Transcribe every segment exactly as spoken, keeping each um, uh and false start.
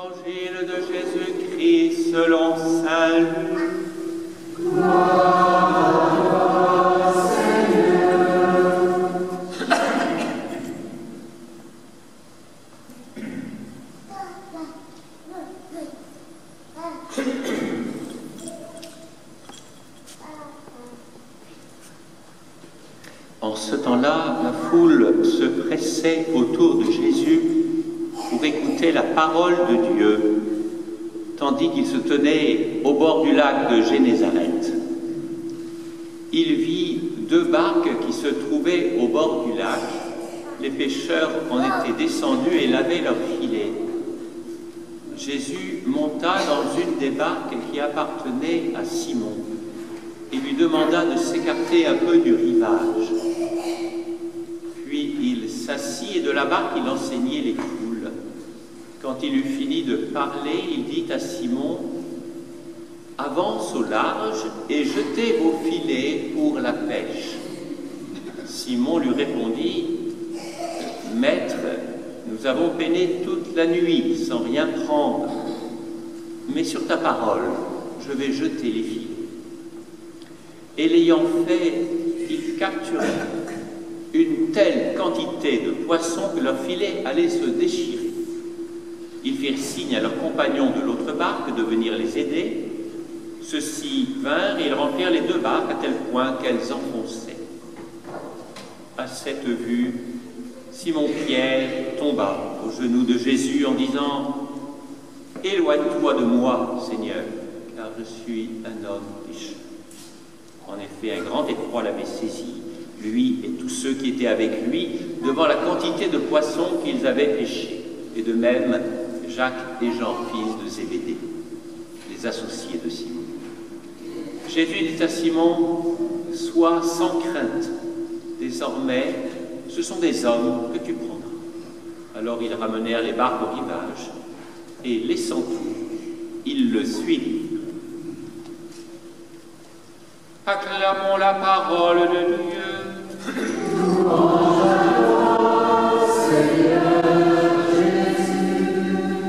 Évangile de Jésus-Christ selon saint Luc. Gloire, Seigneur. En ce temps-là, la foule se pressait autour de Jésus pour écouter la parole de Dieu, tandis qu'il se tenait au bord du lac de Génézareth. Il vit deux barques qui se trouvaient au bord du lac. Les pêcheurs en étaient descendus et lavaient leurs filets. Jésus monta dans une des barques qui appartenait à Simon et lui demanda de s'écarter un peu du rivage. Puis il s'assit et de la barque il enseignait les foules. Quand il eut fini de parler, il dit à Simon: « Avance au large et jetez vos filets pour la pêche. » Simon lui répondit: « Maître, nous avons peiné toute la nuit sans rien prendre, mais sur ta parole, je vais jeter les filets. » Et l'ayant fait, ils capturèrent une telle quantité de poissons que leurs filets allaient se déchirer. Ils firent signe à leurs compagnons de l'autre barque de venir les aider. Ceux-ci vinrent et ils remplirent les deux barques à tel point qu'elles enfonçaient. À cette vue, Simon-Pierre tomba aux genoux de Jésus en disant: « Éloigne-toi de moi, Seigneur, car je suis un homme pécheur. » En effet, un grand effroi l'avait saisi, lui et tous ceux qui étaient avec lui, devant la quantité de poissons qu'ils avaient pêchés, et de même Jacques et Jean, fils de Zébédée, les associés de Simon. Jésus dit à Simon: « Sois sans crainte, désormais ce sont des hommes que tu prendras. » Alors ils ramenèrent les barques au rivage, et laissant tout, ils le suivirent. Acclamons la parole de Dieu. Louange à toi, Seigneur Jésus.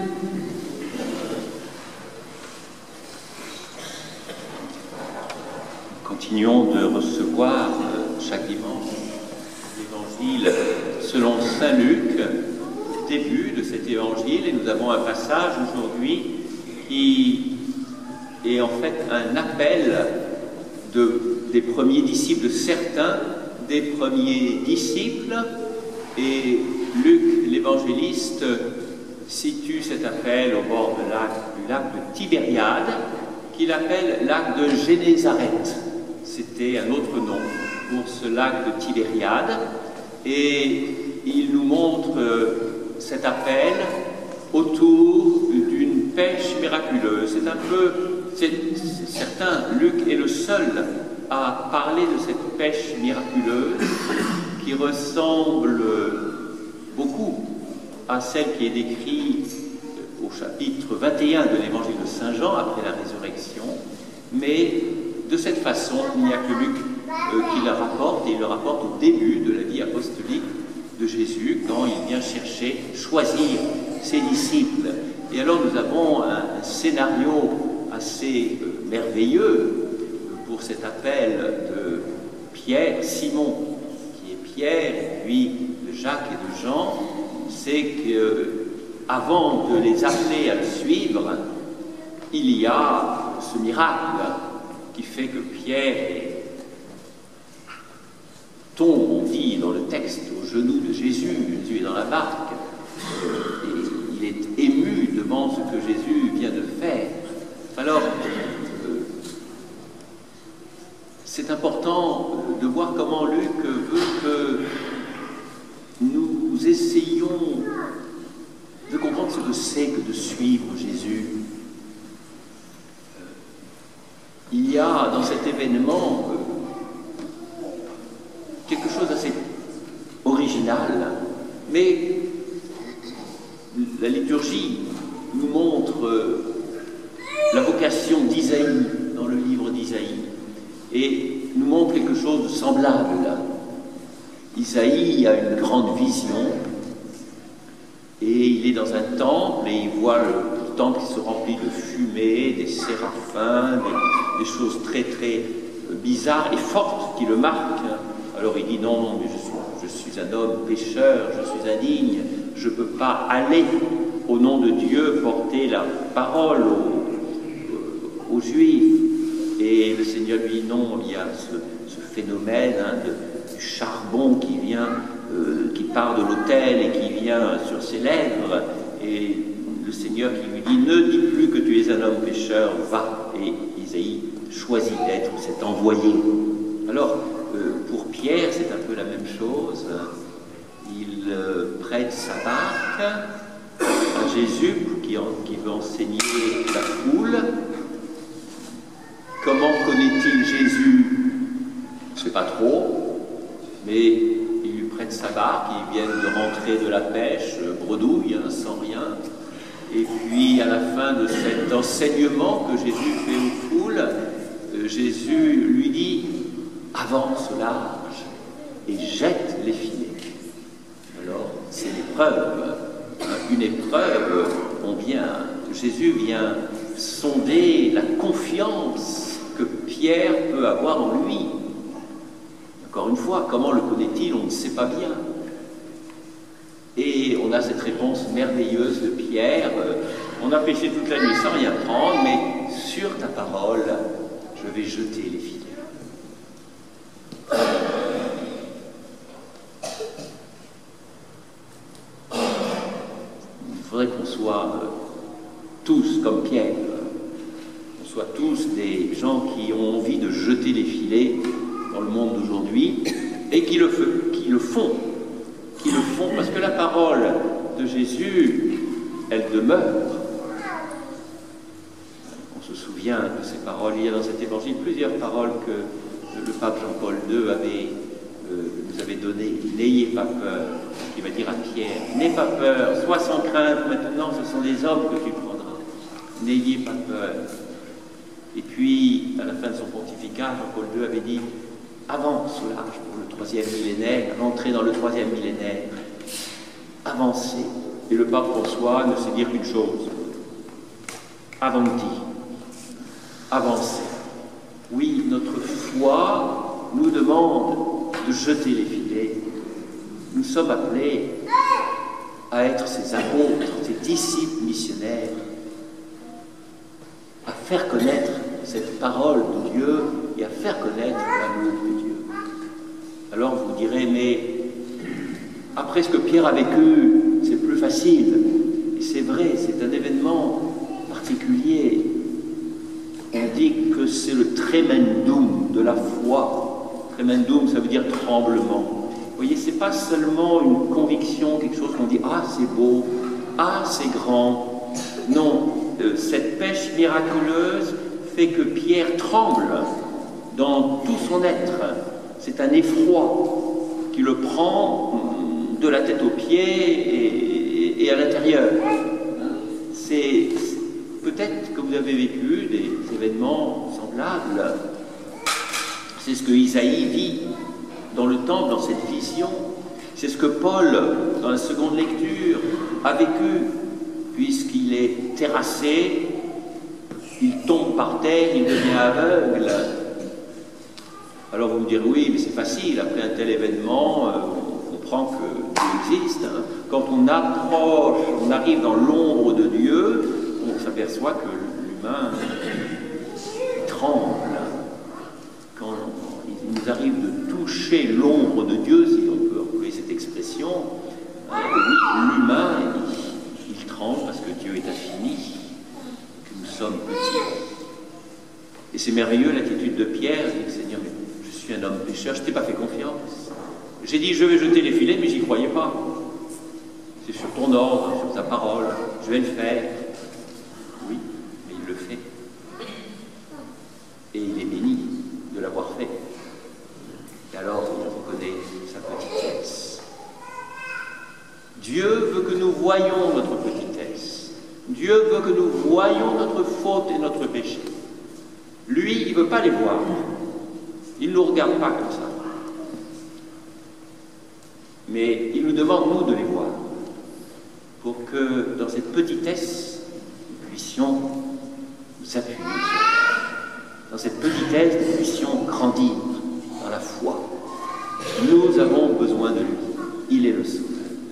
Continuons de recevoir chaque dimanche l'évangile selon saint Luc, début de cet évangile, et nous avons un passage aujourd'hui qui est en fait un appel de, des premiers disciples, de certains des premiers disciples, et Luc l'évangéliste situe cet appel au bord de lac, du lac de Tibériade, qu'il appelle lac de Génézareth. C'était un autre nom pour ce lac de Tibériade, et il nous montre cet appel autour d'une pêche miraculeuse. C'est un peu, c'est certain, Luc est le seul à parler de cette pêche miraculeuse qui ressemble beaucoup à celle qui est décrite au chapitre vingt et un de l'évangile de Saint Jean après la résurrection, mais de cette façon, il n'y a que Luc euh, qui la rapporte, et il le rapporte au début de la vie apostolique de Jésus, quand il vient chercher, choisir ses disciples. Et alors nous avons un, un scénario assez euh, merveilleux pour cet appel de Pierre, Simon, qui est Pierre, et puis de Jacques et de Jean. C'est qu'avant de les appeler à le suivre, il y a ce miracle qui fait que Pierre tombe, on dit dans le texte, aux genoux de Jésus. Jésus est dans la barque, et il est ému devant ce que Jésus vient de faire. Alors, euh, c'est important de voir comment Luc veut que nous essayons de comprendre ce que c'est que de suivre Jésus. Il y a dans cet événement euh, quelque chose d'assez original, mais la liturgie nous montre euh, la vocation d'Isaïe dans le livre d'Isaïe, et nous montre quelque chose de semblable là. Isaïe a une grande vision, et il est dans un temple et il voit le temple qui se remplit de fumée, des séraphins, des, des choses très très bizarres et fortes qui le marquent. Alors il dit non, mais je suis, je suis un homme pécheur, je suis indigne, je ne peux pas aller au nom de Dieu porter la parole aux, aux Juifs. Et le Seigneur lui dit non, il y a ce, ce phénomène hein, de, du charbon qui vient, euh, qui part de l'autel et qui vient sur ses lèvres. Et le Seigneur qui lui dit ne dis plus que tu es un homme pécheur, va. Et Isaïe choisit d'être cet envoyé. Alors, euh, pour Pierre, c'est un peu la même chose. Il euh, prête sa barque à Jésus qui, en, qui veut enseigner la foule. Comment connaît-il Jésus? Je ne sais pas trop, mais il lui prête sa barque, ils viennent de rentrer de la pêche, bredouille, hein, sans rien. Et puis, à la fin de cet enseignement que Jésus fait aux foules, euh, Jésus lui dit « Avance au large et jette les filets ». Alors, c'est l'épreuve, une épreuve, on vient, Jésus vient sonder la confiance que Pierre peut avoir en lui. Encore une fois, comment le connaît-il? On ne sait pas bien. Et on a cette réponse merveilleuse de Pierre, euh, on a pêché toute la nuit sans rien prendre, mais sur ta parole, je vais jeter les filets. Il faudrait qu'on soit euh, tous comme Pierre, qu'on soit tous des gens qui ont envie de jeter les filets dans le monde d'aujourd'hui et qui le, qui le font. Qui le font, parce que la parole de Jésus, elle demeure. On se souvient de ces paroles, il y a dans cet évangile plusieurs paroles que le pape Jean-Paul deux avait, euh, nous avait données. N'ayez pas peur, il va dire à Pierre, n'aie pas peur, sois sans crainte, maintenant ce sont des hommes que tu prendras. N'ayez pas peur. Et puis, à la fin de son pontificat, Jean-Paul deux avait dit, avance au large pour le troisième millénaire, rentrer dans le troisième millénaire, avancer. Et le pape François ne sait dire qu'une chose, avanti, avancer. Oui, notre foi nous demande de jeter les filets. Nous sommes appelés à être ces apôtres, ces disciples missionnaires, à faire connaître cette parole de Dieu et à faire connaître l'amour de Dieu. Alors vous direz, mais après ce que Pierre a vécu, c'est plus facile. Et c'est vrai, c'est un événement particulier. On dit que c'est le tremendum de la foi. Tremendum, ça veut dire tremblement. Vous voyez, c'est pas seulement une conviction, quelque chose qu'on dit, ah c'est beau, ah c'est grand. Non, euh, cette pêche miraculeuse fait que Pierre tremble dans tout son être. C'est un effroi qui le prend de la tête aux pieds et, et, et à l'intérieur. C'est peut-être que vous avez vécu des événements semblables. C'est ce que Isaïe vit dans le temple, dans cette vision. C'est ce que Paul, dans la seconde lecture, a vécu, puisqu'il est terrassé, il tombe par terre, il devient aveugle. Alors vous me direz, oui, mais c'est facile, après un tel événement, euh, on comprend que Dieu existe. Hein. Quand on approche, on arrive dans l'ombre de Dieu, on s'aperçoit que l'humain tremble. Quand il nous arrive de toucher l'ombre de Dieu, si on peut employer cette expression, euh, oui, l'humain, il, il tremble parce que Dieu est infini, que nous sommes petits. Et c'est merveilleux l'attitude de Pierre, il dit, Seigneur, mais je suis un homme pécheur, je ne t'ai pas fait confiance. J'ai dit, je vais jeter les filets, mais j'y croyais pas. C'est sur ton ordre, sur ta parole, je vais le faire. Oui, mais il le fait. Et il est béni de l'avoir fait. Et alors, il reconnaît sa petitesse. Dieu veut que nous voyions notre petitesse. Dieu veut que nous voyions notre faute et notre péché. Lui, il ne veut pas les voir. Il ne nous regarde pas comme ça. Mais il nous demande, nous, de les voir. Pour que, dans cette petitesse, puissions nous appuyer sur lui. Dans cette petitesse, nous puissions grandir dans la foi. Nous avons besoin de lui. Il est le Sauveur.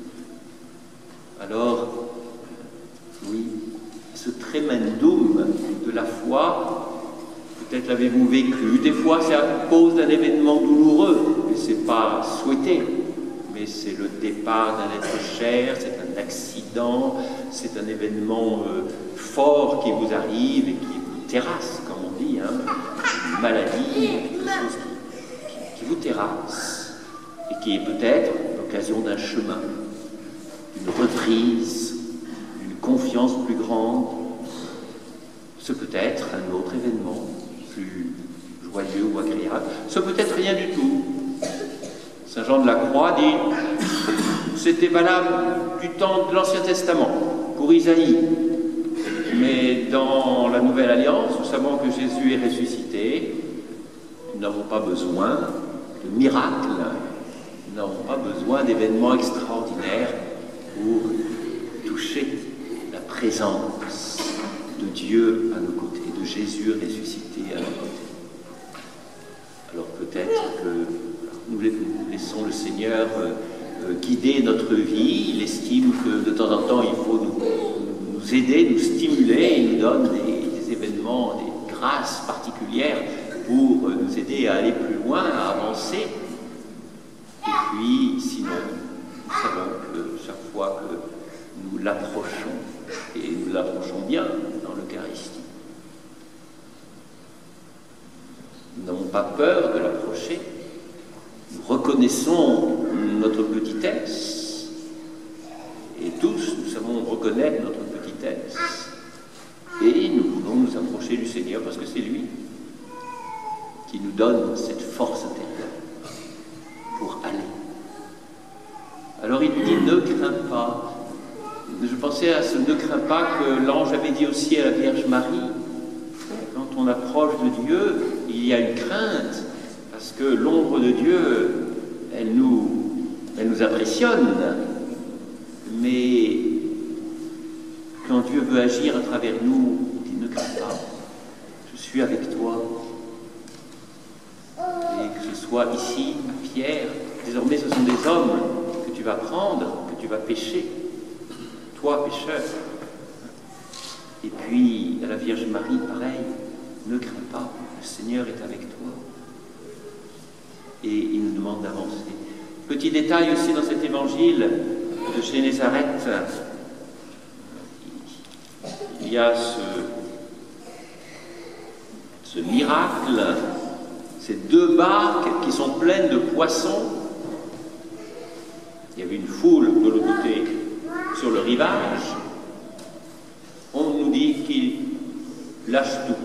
Alors, oui, ce tremendum de la foi, peut-être l'avez-vous vécu, des fois c'est à cause d'un événement douloureux, mais ce n'est pas souhaité, mais c'est le départ d'un être cher, c'est un accident, c'est un événement euh, fort qui vous arrive et qui vous terrasse, comme on dit, hein, une maladie, quelque chose qui, qui, qui vous terrasse, et qui est peut-être l'occasion d'un chemin, d'une reprise, d'une confiance plus grande. Ce peut être un autre événement, plus joyeux ou agréable. Ce peut être rien du tout. Saint Jean de la Croix dit, c'était valable du temps de l'Ancien Testament, pour Isaïe. Mais dans la Nouvelle Alliance, nous savons que Jésus est ressuscité. Nous n'avons pas besoin de miracles, nous n'avons pas besoin d'événements extraordinaires pour toucher la présence de Dieu à nos côtés, de Jésus ressuscité à nos côtés. Alors peut-être que nous laissons le Seigneur euh, guider notre vie. Il estime que de temps en temps il faut nous, nous aider, nous stimuler, il nous donne des, des événements, des grâces particulières pour nous aider à aller plus loin, à avancer. Et puis sinon, nous savons que chaque fois que nous l'approchons, et nous l'approchons bien dans l'Eucharistie, nous n'avons pas peur de l'approcher, nous reconnaissons notre petitesse, et tous nous savons reconnaître notre petitesse, et nous voulons nous approcher du Seigneur parce que c'est lui qui nous donne cette force intérieure pour aller. Alors il nous dit, ne crains pas. Je pensais à ce ne crains pas que l'ange avait dit aussi à la Vierge Marie. Quand on approche de Dieu, il y a une crainte, parce que l'ombre de Dieu, elle nous, elle nous impressionne. Mais quand Dieu veut agir à travers nous, il dit, ne crains pas, je suis avec toi. Et que ce soit ici, à Pierre, désormais ce sont des hommes que tu vas prendre, que tu vas pêcher. Toi, pécheur. Et puis, à la Vierge Marie, pareil, ne crains pas, le Seigneur est avec toi. Et il nous demande d'avancer. Petit détail aussi dans cet évangile de chez Nazareth, il y a ce, ce miracle, ces deux barques qui sont pleines de poissons. Il y avait une foule de l'autre côté sur le rivage. On nous dit qu'il lâche tout.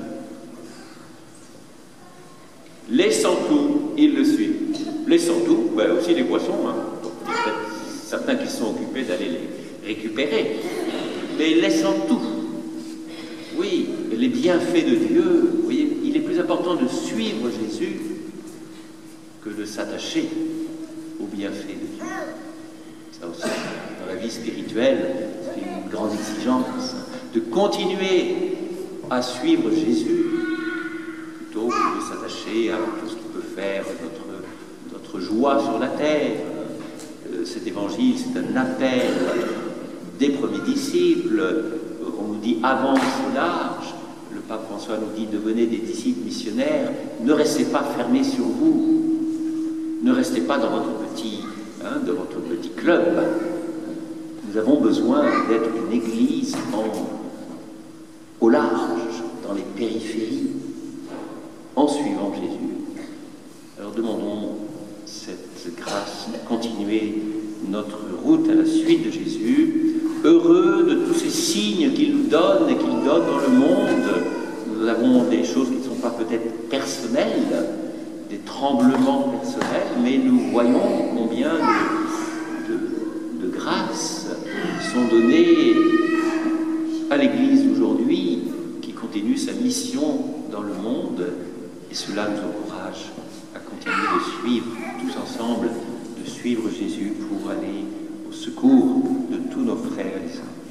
Laissant tout, il le suit. Laissant tout, ben aussi les poissons. Hein. Il y a peut-être certains qui sont occupés d'aller les récupérer. Mais laissant tout. Oui, les bienfaits de Dieu. Vous voyez, il est plus important de suivre Jésus que de s'attacher aux bienfaits de Dieu. Ça aussi, dans la vie spirituelle, c'est une grande exigence de continuer à suivre Jésus plutôt que de s'attacher à tout ce qui peut faire notre, notre joie sur la terre. Euh, cet évangile, c'est un appel des premiers disciples. On nous dit avance large. Le pape François nous dit devenez des disciples missionnaires. Ne restez pas fermés sur vous. Ne restez pas dans votre petit, hein, de votre petit club. Nous avons besoin d'être une église en, au large, dans les périphéries, en suivant Jésus. Alors demandons cette grâce de continuer notre route à la suite de Jésus, heureux de tous ces signes qu'il nous donne et qu'il donne dans le monde. Nous avons des choses qui ne sont pas peut-être personnelles, des tremblements personnels, mais nous voyons combien de, de, de grâces sont données à l'Église aujourd'hui, qui continue sa mission dans le monde, et cela nous encourage à continuer de suivre, tous ensemble, de suivre Jésus pour aller au secours de tous nos frères et sœurs.